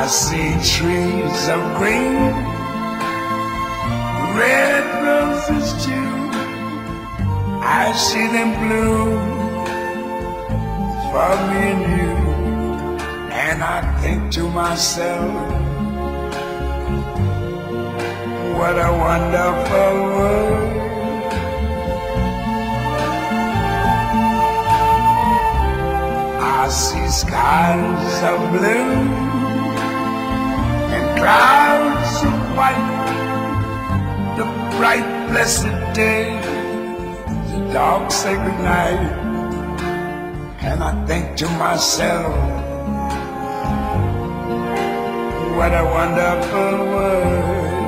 I see trees of green, red roses too. I see them bloom for me and you. And I think to myself, what a wonderful world. I see skies of blue and clouds of white, the bright blessed day, the dark sacred night. And I think to myself, what a wonderful world.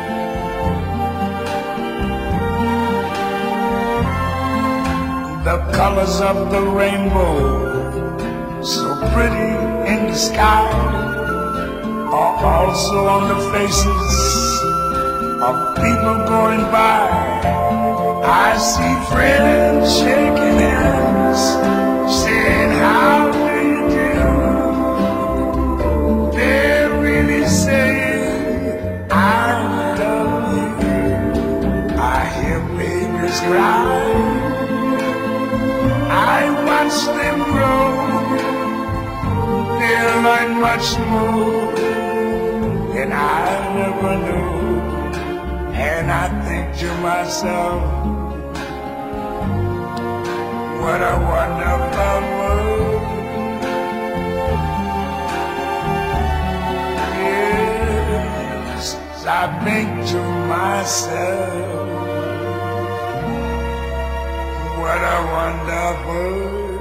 The colors of the rainbow, so pretty in the sky, are also on the faces of people going by. I see friends shaking hands, saying, how do you do? They're really saying, I love you. I hear babies cry, I watch them grow. They'll learn much more than I never knew. And I think to myself, what a wonderful world. Yes, I think to myself, what a wonderful world.